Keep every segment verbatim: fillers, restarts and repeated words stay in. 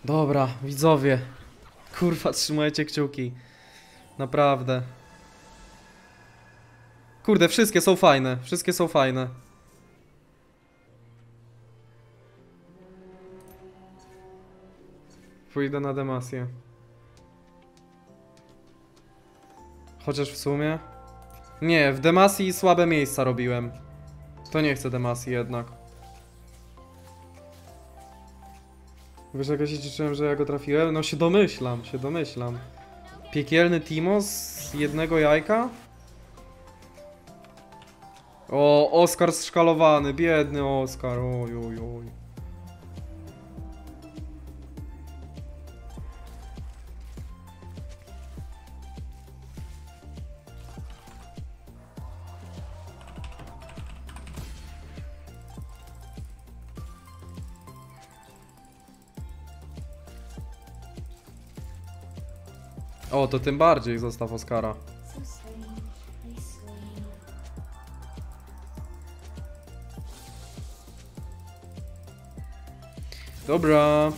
Dobra, widzowie. Kurwa, trzymajcie kciuki. Naprawdę. Kurde, wszystkie są fajne. Wszystkie są fajne. Pójdę na Demasję. Chociaż w sumie... Nie, w Demasji słabe miejsca robiłem. To nie chcę Demasji jednak. Wiesz, jak ja się cieszyłem, że ja go trafiłem? No się domyślam, się domyślam. Piekielny Timo z jednego jajka? O, Oskar zszkalowany, biedny Oskar, oj, oj, oj. O, to tym bardziej zostaw Oskara. Dobra.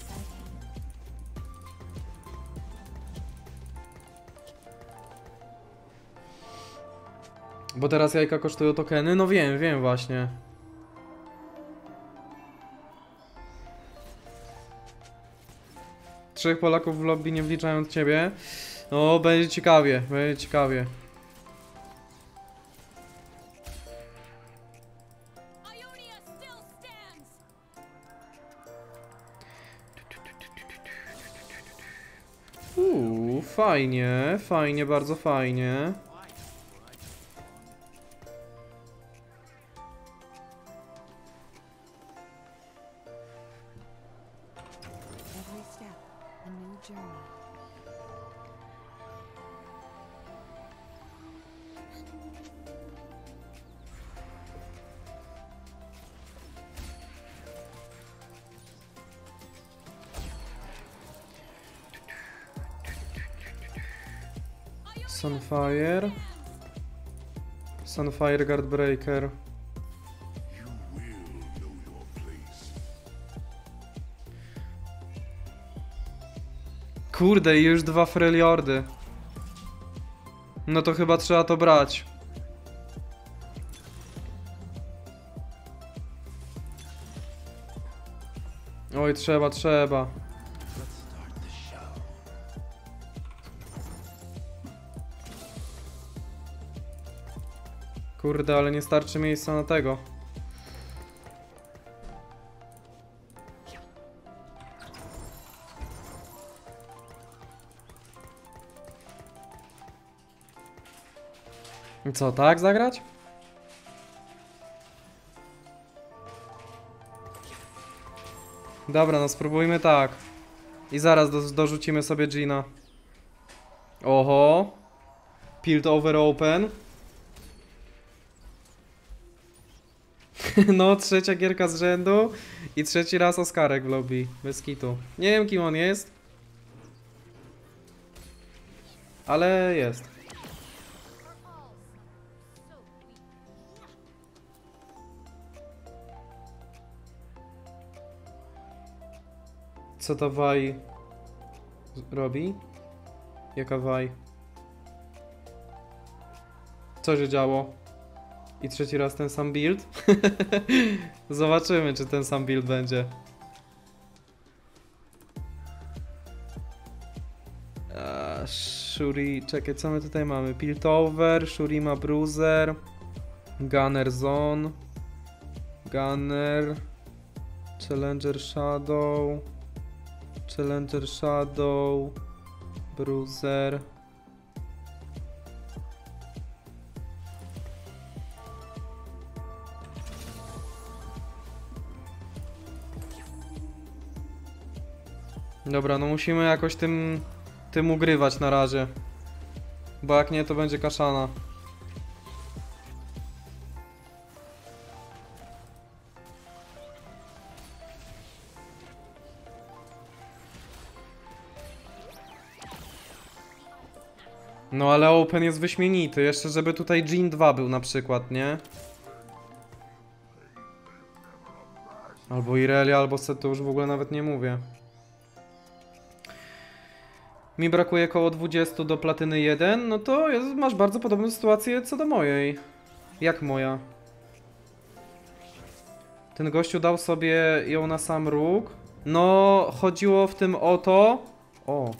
Bo teraz jajka kosztują tokeny? No wiem, wiem właśnie. Trzech Polaków w lobby, nie wliczając ciebie. No, będzie ciekawie, będzie ciekawie. Uuu, fajnie, fajnie, bardzo fajnie. Sunfire. Sunfire Guardbreaker. Kurde, i już dwa Freljordy. No to chyba trzeba to brać. Oj, trzeba, trzeba. Kurde, ale nie starczy miejsca na tego. Co, tak zagrać? Dobra, no spróbujmy tak. I zaraz do, dorzucimy sobie Gina. Oho. Build over open. No, trzecia gierka z rzędu. I trzeci raz Oskarek w lobby. Bez kitu. Nie wiem, kim on jest. Ale jest. Co ta Waj robi? Jaka Waj? Co się działo? I trzeci raz ten sam build? Zobaczymy, czy ten sam build będzie. A, Shuri... Czekaj, co my tutaj mamy? Piltover, Shuri ma Bruiser, Gunner Zone, Gunner, Challenger Shadow, Challenger Shadow, Bruiser. Dobra, no musimy jakoś tym, tym ugrywać na razie. Bo jak nie, to będzie kaszana. No ale Open jest wyśmienity. Jeszcze żeby tutaj Jhin dwa był na przykład, nie? Albo Irelia, albo Set, to już w ogóle nawet nie mówię. mi brakuje około dwudziestu do platyny jeden, no to jest, masz bardzo podobną sytuację co do mojej. Jak moja. Ten gościu dał sobie ją na sam róg. No, chodziło w tym o to... O.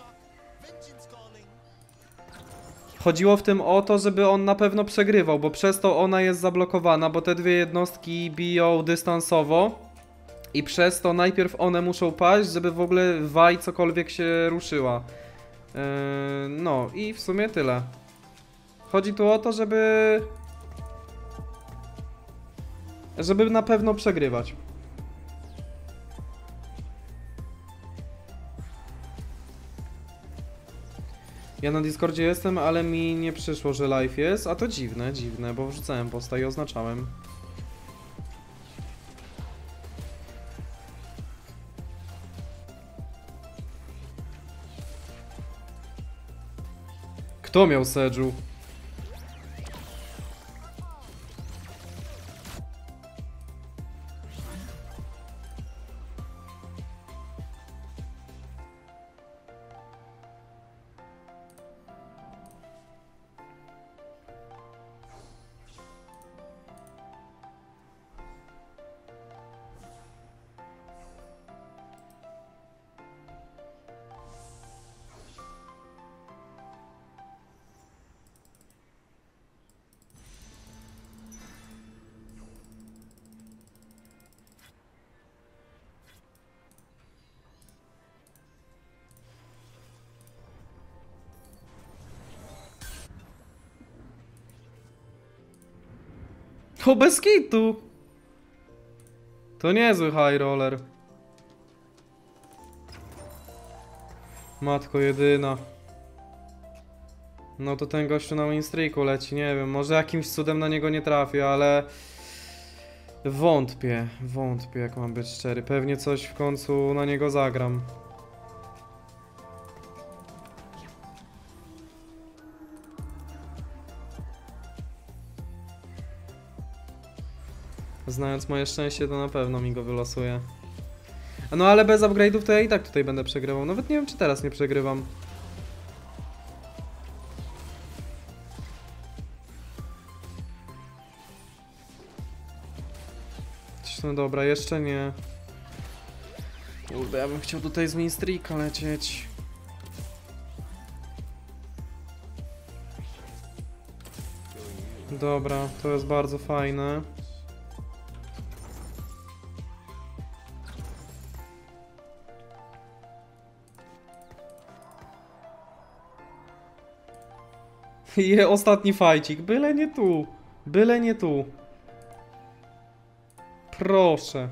Chodziło w tym o to, żeby on na pewno przegrywał, bo przez to ona jest zablokowana, bo te dwie jednostki biją dystansowo. I przez to najpierw one muszą paść, żeby w ogóle Waj cokolwiek się ruszyła. Yy, no i w sumie tyle. Chodzi tu o to, żeby... Żeby na pewno przegrywać. Ja na Discordzie jestem, ale mi nie przyszło, że live jest, a to dziwne, dziwne, bo wrzucałem posta i oznaczałem. Kto miał Sedżu? O, bez kitu! To niezły high roller. Matko jedyna. No to ten gościu na winstreaku leci, nie wiem, może jakimś cudem na niego nie trafię, ale... Wątpię, wątpię, jak mam być szczery. Pewnie coś w końcu na niego zagram. Znając moje szczęście, to na pewno mi go wylosuje. No ale bez upgrade'ów to ja i tak tutaj będę przegrywał. Nawet nie wiem, czy teraz nie przegrywam. No dobra, jeszcze nie. Kurde, ja bym chciał tutaj z Minstreaka lecieć. Dobra, to jest bardzo fajne. Je, ostatni fajcik, byle nie tu. Byle nie tu. Proszę.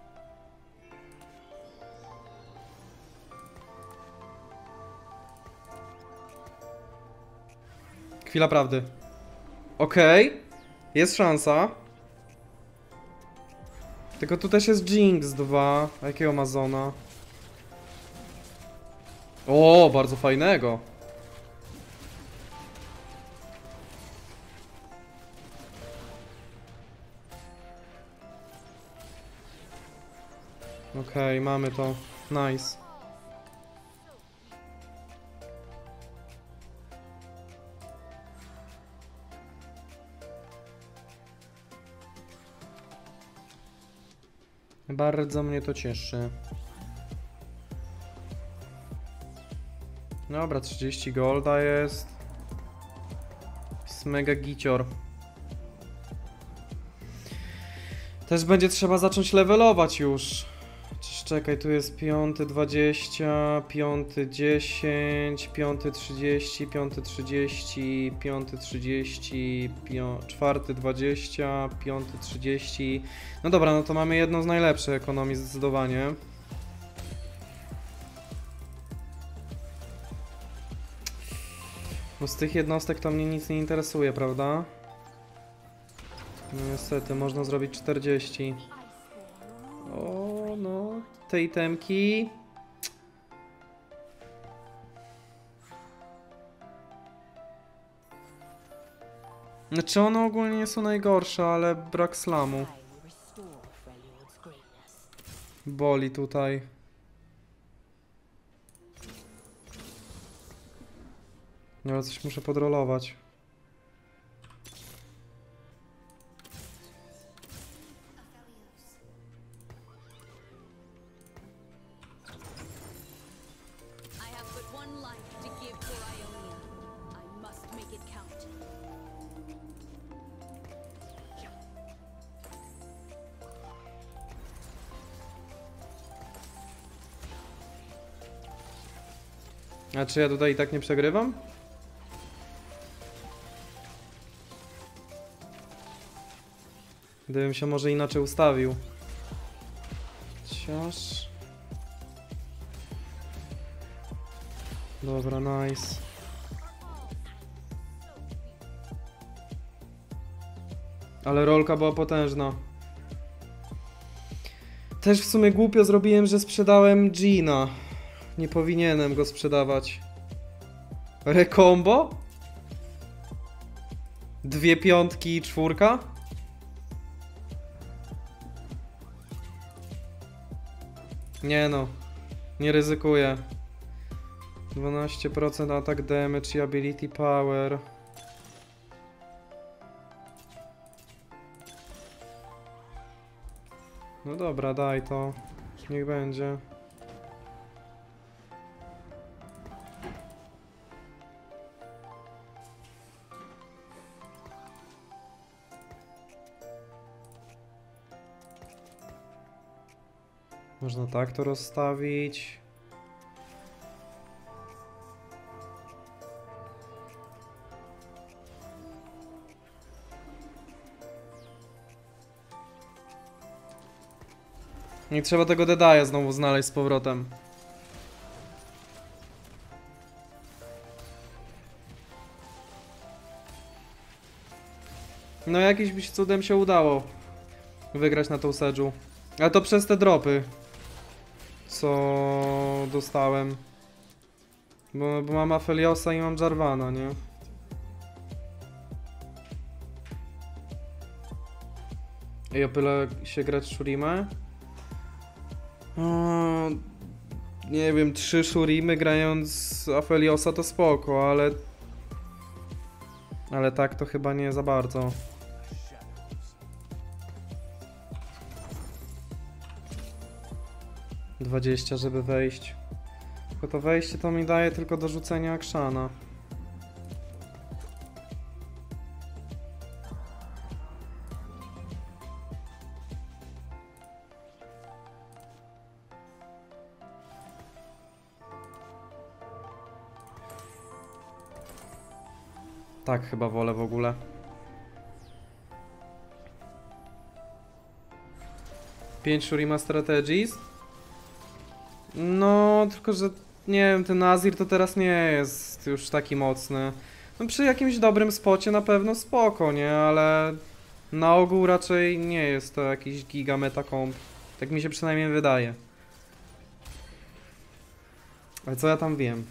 Chwila prawdy. Okej. Okay. Jest szansa. Tylko tu też jest Jinx dwa. A jakiego Amazona? O, bardzo fajnego. Okej, okay, mamy to. Nice. Bardzo mnie to cieszy. Dobra, trzydzieści golda jest. Jest mega gicior. Też będzie trzeba zacząć levelować już. Czekaj, tu jest piąty dwadzieścia, piąty dziesięć, piąty trzydzieści, piąty trzydzieści, piąty trzydzieści, czwarty dwadzieścia, piąty trzydzieści. No dobra, no to mamy jedną z najlepszych ekonomii zdecydowanie. Bo z tych jednostek to mnie nic nie interesuje, prawda? No niestety, można zrobić czterdzieści. O, no, te itemki. Znaczy one ogólnie nie są najgorsze, ale brak slamu. Boli tutaj. Ale coś muszę podrolować. A czy ja tutaj i tak nie przegrywam? Gdybym się może inaczej ustawił. Ciaż. Dobra, nice. Ale rolka była potężna. Też w sumie głupio zrobiłem, że sprzedałem Gina. Nie powinienem go sprzedawać. Rekombo? Dwie piątki i czwórka? Nie no. Nie ryzykuję. dwanaście procent attack damage i ability power. No dobra, daj to. Niech będzie. Można tak to rozstawić. I trzeba tego Deadeye znowu znaleźć z powrotem. No jakimś cudem się udało wygrać na tą Sedge'u. Ale to przez te dropy, co dostałem. Bo, bo mam Afeliosa i mam Jarvana, nie? I opyle się grać Shurimę? O, nie wiem, trzy Shurimy grając Afeliosa to spoko, ale... Ale tak to chyba nie za bardzo. dwadzieścia, żeby wejść. Tylko to wejście to mi daje tylko do rzucenia Akshana. Tak chyba wolę w ogóle. pięć Shurima Strategies. No, tylko że nie wiem, ten Azir to teraz nie jest już taki mocny. No przy jakimś dobrym spocie na pewno spoko, nie? Ale na ogół raczej nie jest to jakiś giga meta comp. Tak mi się przynajmniej wydaje. Ale co ja tam wiem?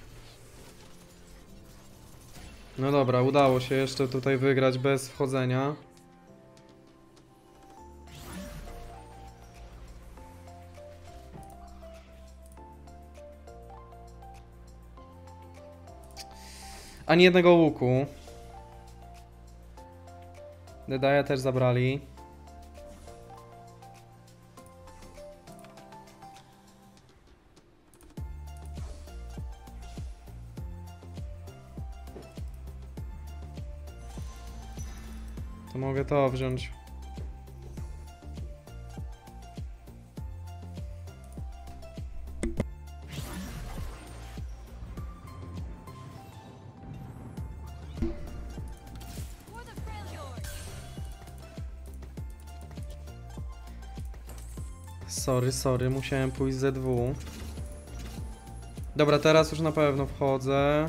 No dobra, udało się jeszcze tutaj wygrać bez wchodzenia. Ani jednego łuku. Deadeye też zabrali. To mogę to wziąć. Sorry, sorry, musiałem pójść Z W. Dobra, teraz już na pewno wchodzę.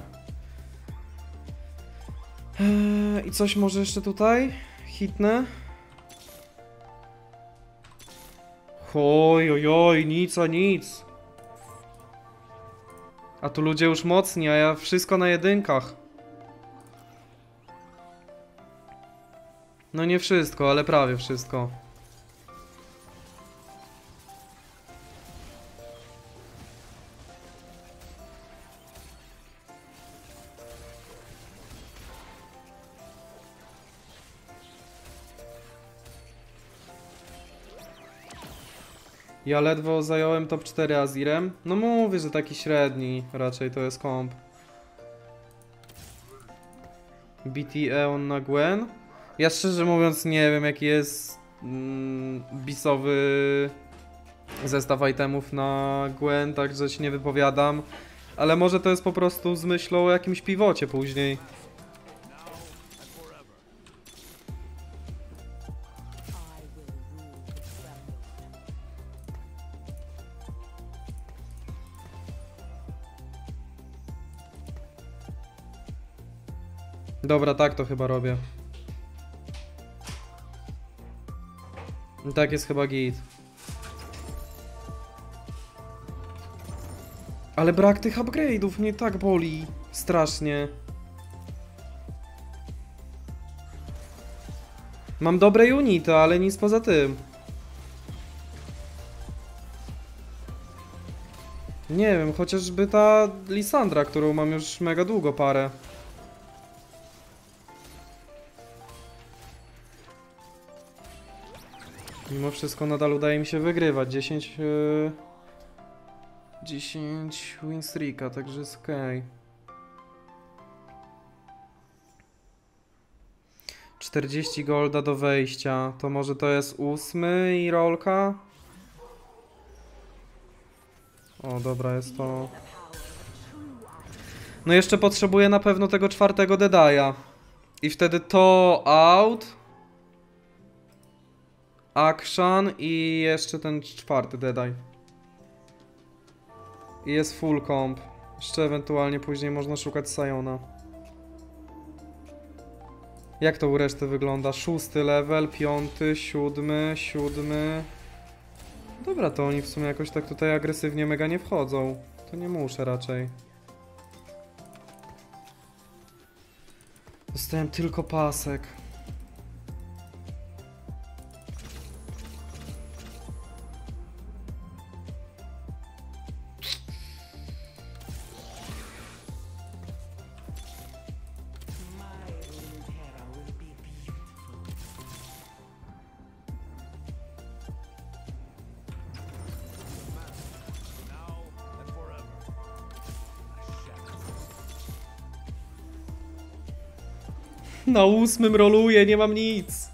Eee, I coś może jeszcze tutaj? Hitnę? Oj, oj, oj, nic a nic. A tu ludzie już mocni, a ja wszystko na jedynkach. No nie wszystko, ale prawie wszystko. Ja ledwo zająłem top cztery Azirem. No mówię, że taki średni raczej to jest komp. B T Eon na Gwen? Ja szczerze mówiąc nie wiem jaki jest mm, bisowy zestaw itemów na Gwen, także się nie wypowiadam. Ale może to jest po prostu z myślą o jakimś piwocie później. Dobra, tak to chyba robię. Tak jest chyba git. Ale brak tych upgrade'ów mnie tak boli. Strasznie. Mam dobre unity, ale nic poza tym. Nie wiem, chociażby ta Lisandra, którą mam już mega długo parę. Mimo wszystko nadal udaje mi się wygrywać. dziesięć... Yy... dziesięć win streaka, także jest okej. czterdzieści golda do wejścia. To może to jest ósmy i rolka? O, dobra, jest to... No jeszcze potrzebuję na pewno tego czwartego Deadeye. I wtedy to out. Action i jeszcze ten czwarty Deadeye. I jest full comp. Jeszcze ewentualnie później można szukać Siona. Jak to u reszty wygląda? Szósty level, piąty, siódmy, siódmy. Dobra, to oni w sumie jakoś tak tutaj agresywnie mega nie wchodzą. To nie muszę raczej. Dostałem tylko pasek. Na ósmym roluję, nie mam nic.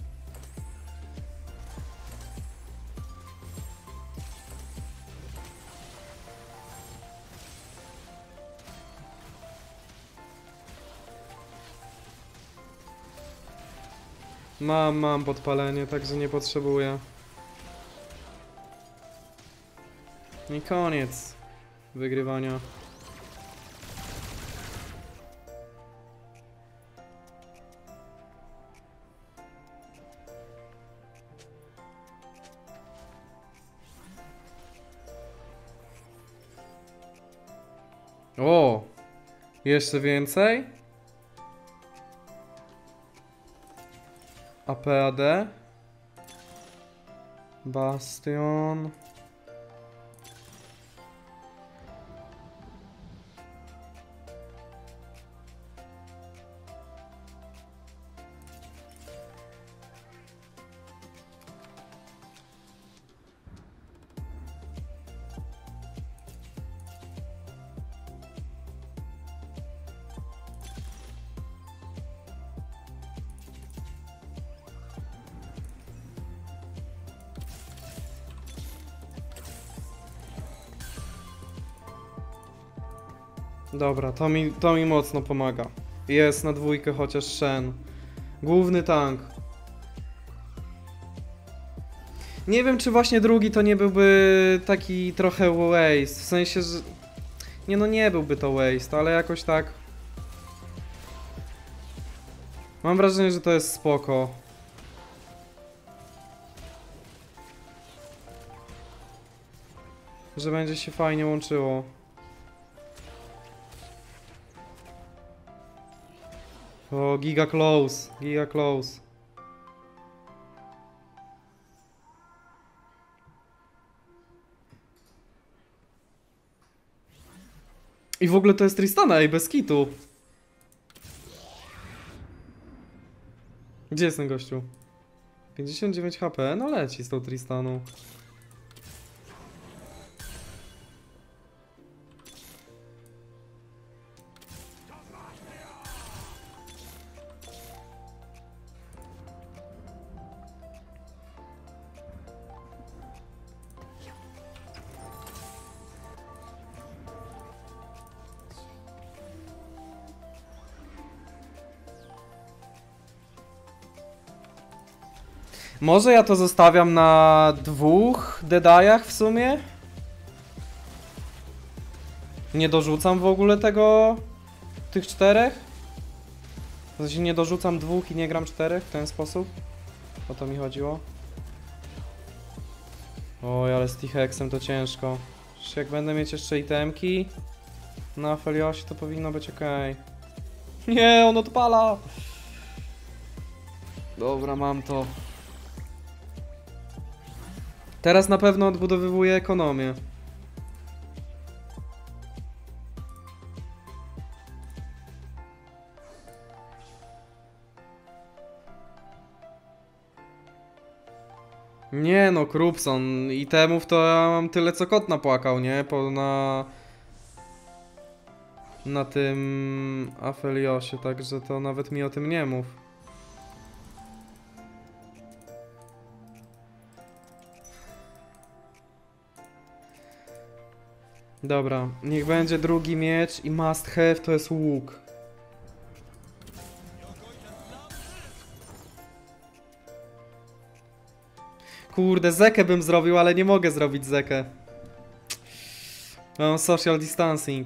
Mam, mam podpalenie, także nie potrzebuję. I koniec wygrywania. O! Jeszcze więcej? A P A D? Bastion. Dobra, to mi, to mi mocno pomaga. Jest na dwójkę chociaż Shen. Główny tank. Nie wiem, czy właśnie drugi to nie byłby taki trochę waste. W sensie, że... Nie no, nie byłby to waste, ale jakoś tak... Mam wrażenie, że to jest spoko. Że będzie się fajnie łączyło. O, giga close, giga close. I w ogóle to jest Tristana, i bez kitu. Gdzie jest ten gościu? pięćdziesiąt dziewięć H P, no leci z tą Tristaną. Może ja to zostawiam na dwóch Deadeyach w sumie? Nie dorzucam w ogóle tego... tych czterech? W sensie nie dorzucam dwóch i nie gram czterech w ten sposób? O to mi chodziło. Oj, ale z T-Hexem to ciężko. Przecież jak będę mieć jeszcze itemki na Feliosie, to powinno być ok. Nie, on odpala! Dobra, mam to. Teraz na pewno odbudowywuję ekonomię. Nie no, Krupson, itemów to ja mam tyle co kot napłakał, nie? Po na... Na tym Afeliosie, także to nawet mi o tym nie mów. Dobra, niech będzie drugi miecz i must have to jest łuk. Kurde, zekę bym zrobił, ale nie mogę zrobić zekę. Mam social distancing.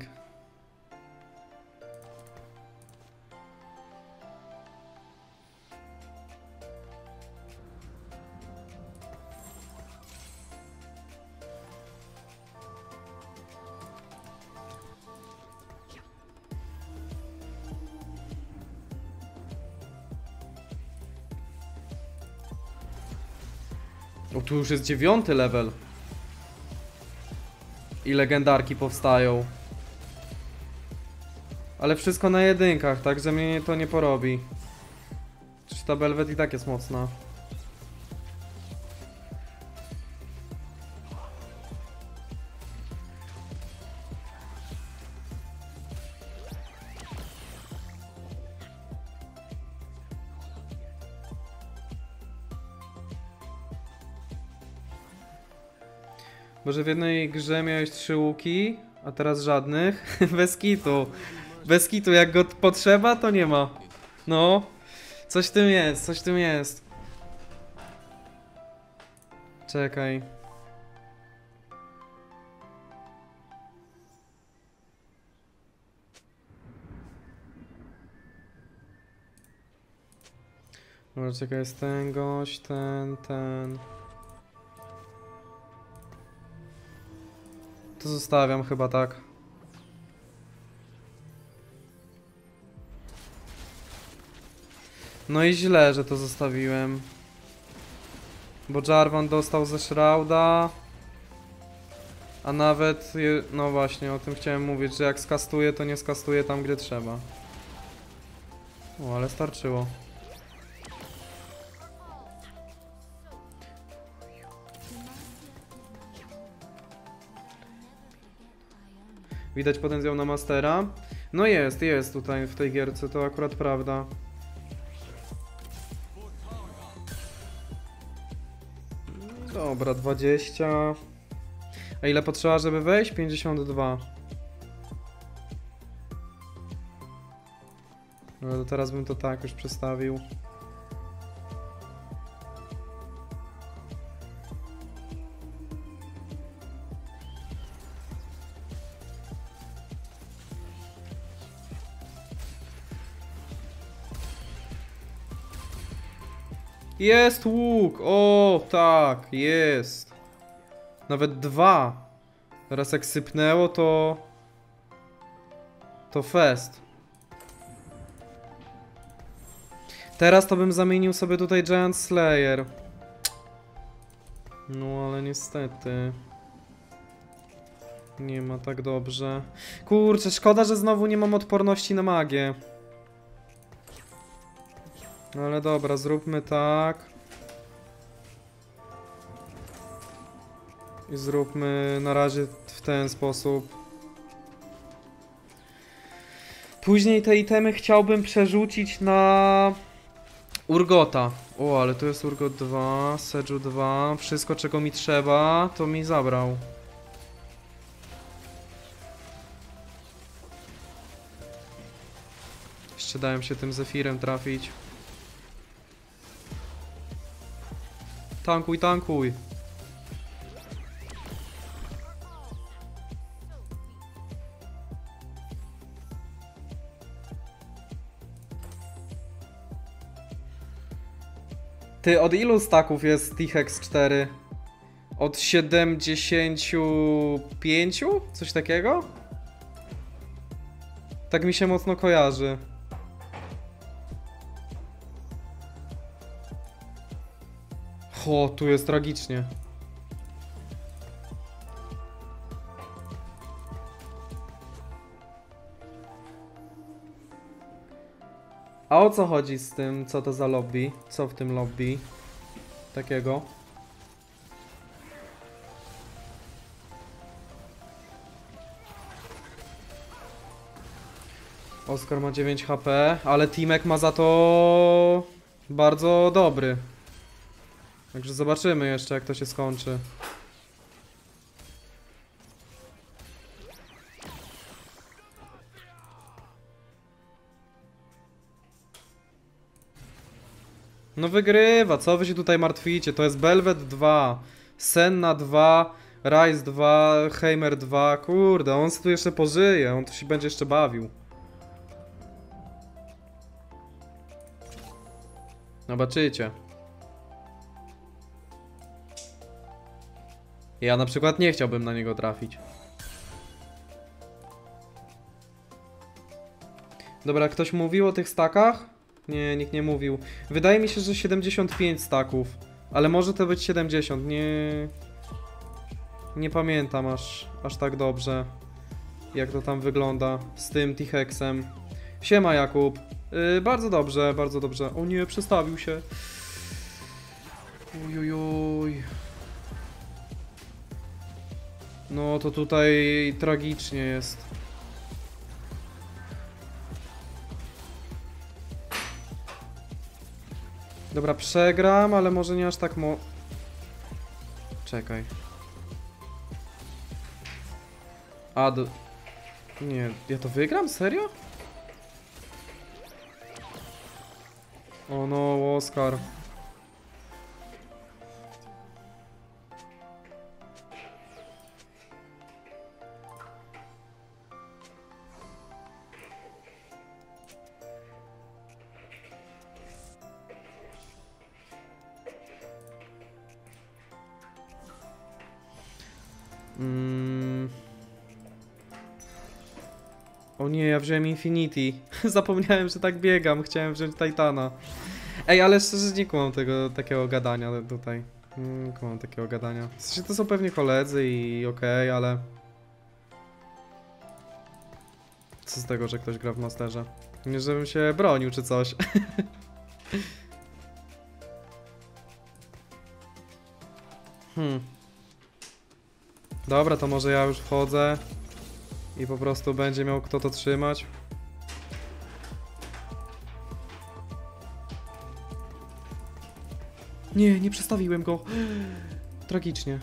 O, tu już jest dziewiąty level. I legendarki powstają. Ale wszystko na jedynkach, także mnie to nie porobi. Czy ta Belvet i tak jest mocna? Może w jednej grze miałeś trzy łuki, a teraz żadnych? Bez kitu. Bez kitu, jak go potrzeba, to nie ma. No. Coś w tym jest, coś w tym jest. Czekaj. Może czekaj, jest ten gość, ten, ten. To zostawiam chyba tak. No i źle, że to zostawiłem. Bo Jarvan dostał ze Shrouda. A nawet, je, no właśnie, o tym chciałem mówić, że jak skastuje, to nie skastuje tam, gdzie trzeba. O, ale starczyło. Widać potencjał na Mastera. No jest, jest tutaj w tej gierce, to akurat prawda. Dobra, dwadzieścia. A ile potrzeba, żeby wejść? pięćdziesiąt dwa. No to teraz bym to tak już przestawił. Jest łuk! O, tak, jest. Nawet dwa. Teraz jak sypnęło, to... To fest. Teraz to bym zamienił sobie tutaj Giant Slayer. No, ale niestety... Nie ma tak dobrze. Kurczę, szkoda, że znowu nie mam odporności na magię. Ale dobra, zróbmy tak. I zróbmy na razie w ten sposób. Później te itemy chciałbym przerzucić na Urgota. O, ale tu jest Urgot dwa, Seju dwa. Wszystko, czego mi trzeba, to mi zabrał. Jeszcze dałem się tym Zefirem trafić. Tankuj, tankuj. Ty, od ilu staków jest T-Hex cztery? Od siedemdziesięciu pięciu? Coś takiego? Tak mi się mocno kojarzy. O, tu jest tragicznie. A o co chodzi z tym, co to za lobby? Co w tym lobby? Takiego? Oskar ma dziewięć H P, ale Timek ma za to bardzo dobry. Także zobaczymy jeszcze, jak to się skończy. No wygrywa, co wy się tutaj martwicie? To jest Belvet dwa, Senna dwa, Ryze dwa, Heimer dwa. Kurde, on tu jeszcze pożyje, on tu się będzie jeszcze bawił. Zobaczycie. Ja na przykład nie chciałbym na niego trafić. Dobra, ktoś mówił o tych stakach? Nie, nikt nie mówił. Wydaje mi się, że siedemdziesiąt pięć staków. Ale może to być siedemdziesiąt, nie... Nie pamiętam aż, aż tak dobrze, jak to tam wygląda z tym T-Hexem. Siema Jakub. Yy, bardzo dobrze, bardzo dobrze. O nie, przestawił się. Ujujuj. No to tutaj tragicznie jest. Dobra, przegram, ale może nie aż tak mo... Czekaj. Ad... Nie, ja to wygram? Serio? O no, Oskar. Mm. O nie, ja wziąłem Infinity. Zapomniałem, że tak biegam. Chciałem wziąć Titana. Ej, ale szczerze nie kumam tego takiego gadania tutaj. Nie kumam takiego gadania. W sensie to są pewnie koledzy i okej, okay, ale... Co z tego, że ktoś gra w Masterze? Nie, żebym się bronił czy coś. hmm. Dobra, to może ja już wchodzę i po prostu będzie miał kto to trzymać. Nie, nie przestawiłem go. Tragicznie.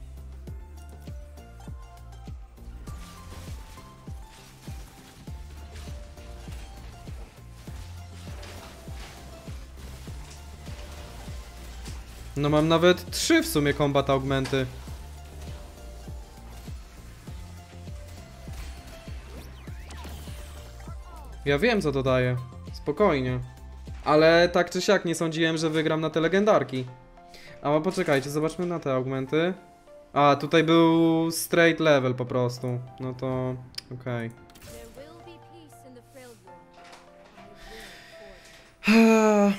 No mam nawet trzy w sumie combat augmenty. Ja wiem, co to daje. Spokojnie. Ale tak czy siak nie sądziłem, że wygram na te legendarki. A poczekajcie, zobaczmy na te augmenty. A, tutaj był straight level po prostu. No to... okej. Okay.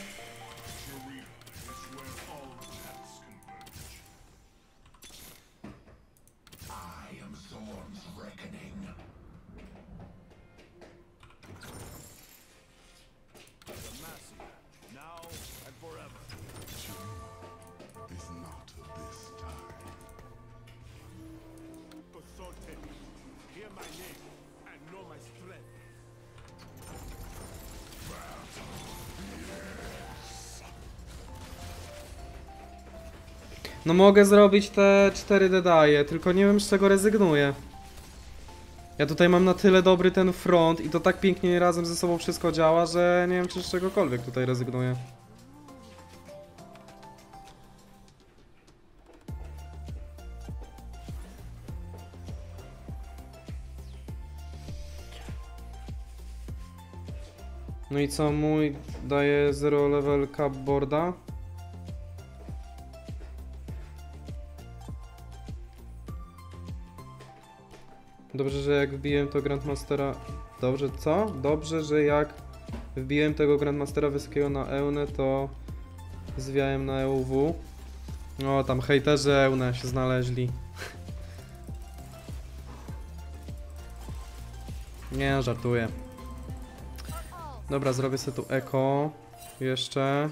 No mogę zrobić te cztery dedaje, tylko nie wiem z czego rezygnuję. Ja tutaj mam na tyle dobry ten front i to tak pięknie razem ze sobą wszystko działa, że nie wiem czy z czegokolwiek tutaj rezygnuję. No i co, mój daje zero level cupboarda. Dobrze, że jak wbiłem to Grandmastera... Dobrze, co? Dobrze, że jak wbiłem tego Grandmastera wysokiego na Eunę, to zwiałem na E U W. O, tam hejterzy Eunę się znaleźli. Nie, żartuję. Dobra, zrobię sobie tu eko. Jeszcze.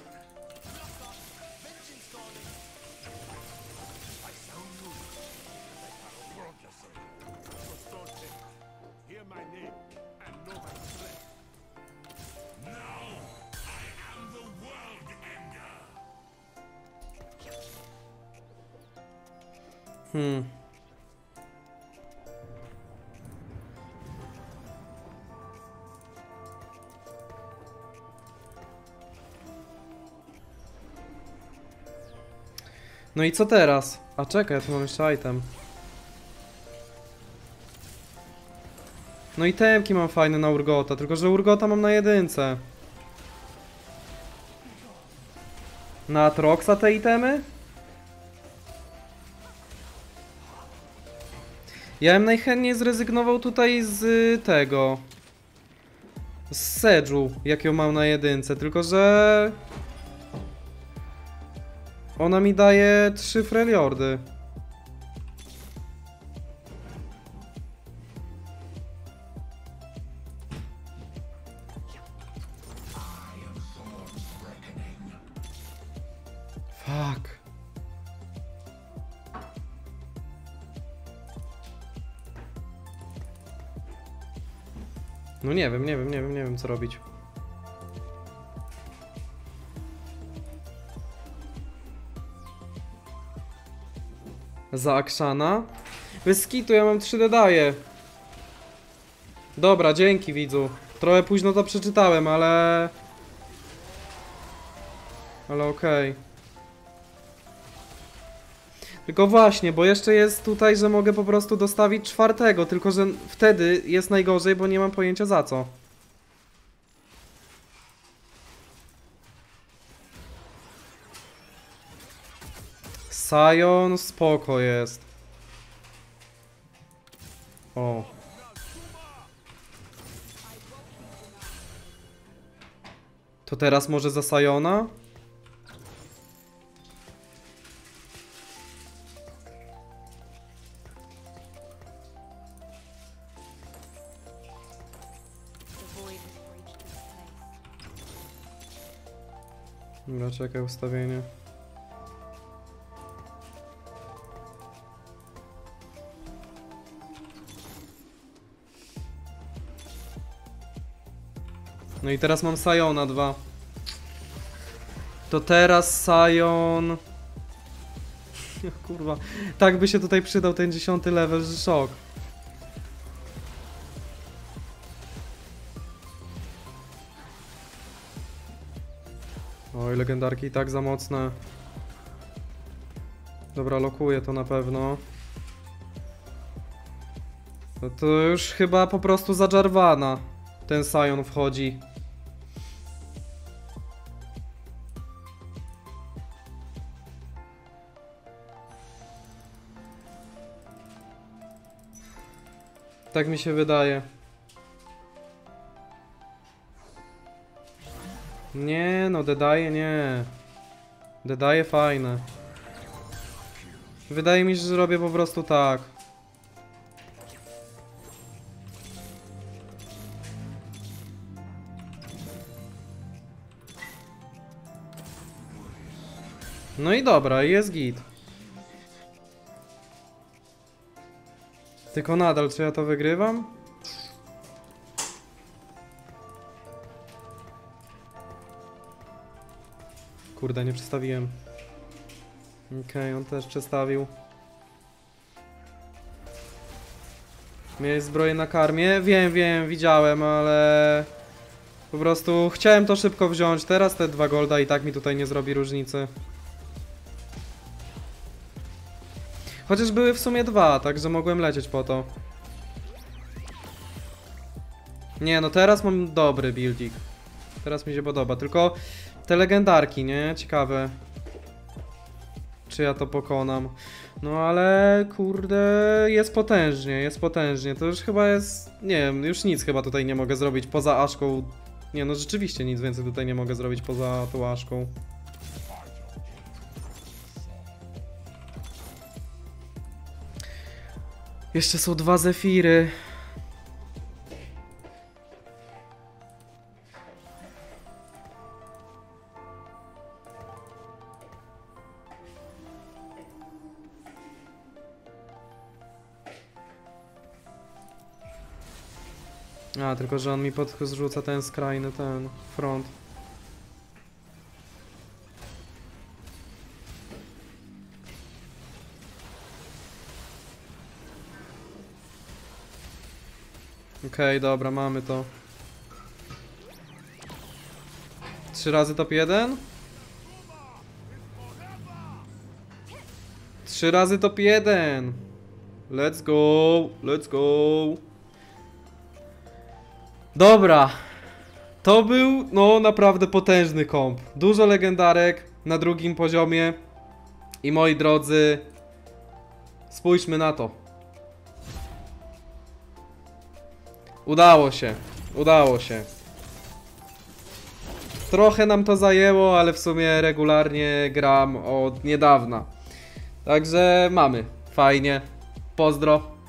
Hmm. No i co teraz? A czekaj, ja tu mam jeszcze item. No i temki mam fajne na Urgota, tylko że Urgota mam na jedynce. Na Atroxa te itemy? Ja bym najchętniej zrezygnował tutaj z tego. Z Sedge'u, jak ją mam na jedynce, tylko że... Ona mi daje trzy Freljordy. Fuck. No nie wiem, nie wiem, nie wiem, nie wiem co robić. Za Akshana? Bez skitu, ja mam trzy D daje. Dobra, dzięki widzu. Trochę późno to przeczytałem, ale... Ale okej. Okay. Tylko właśnie, bo jeszcze jest tutaj, że mogę po prostu dostawić czwartego, tylko że wtedy jest najgorzej, bo nie mam pojęcia za co. Sion spoko jest. O. To teraz może za Siona? Dobra, czekaj, ustawienie. No i teraz mam Siona dwa. To teraz Sion... Kurwa, tak by się tutaj przydał ten dziesiąty level, że szok. Oj, legendarki i tak za mocne. Dobra, lokuję to na pewno. No to już chyba po prostu za Jarvana ten Sion wchodzi. Tak mi się wydaje. Nie no, Dedaje nie. Dedaje fajne. Wydaje mi się, że robię po prostu tak. No i dobra, jest git. Tylko nadal, czy ja to wygrywam? Kurde, nie przestawiłem. Okej, okay, on też przestawił. Miałeś zbroję na karmie? Wiem, wiem, widziałem, ale... Po prostu chciałem to szybko wziąć. Teraz te dwa golda i tak mi tutaj nie zrobi różnicy. Chociaż były w sumie dwa, także mogłem lecieć po to. Nie, no teraz mam dobry building. Teraz mi się podoba, tylko te legendarki, nie? Ciekawe. Czy ja to pokonam? No ale kurde, jest potężnie, jest potężnie. To już chyba jest, nie wiem, już nic chyba tutaj nie mogę zrobić poza Aszką. Nie no, rzeczywiście nic więcej tutaj nie mogę zrobić poza tą Aszką. Jeszcze są dwa Zefiry. A, tylko że on mi podrzuca ten skrajny, ten front. Okej, okay, dobra, mamy to. Trzy razy top jeden? Trzy razy top jeden! Let's go, let's go! Dobra, to był, no, naprawdę potężny komp. Dużo legendarek na drugim poziomie. I moi drodzy, spójrzmy na to. Udało się, udało się. Trochę nam to zajęło, ale w sumie regularnie gram od niedawna. Także mamy, fajnie. Pozdro.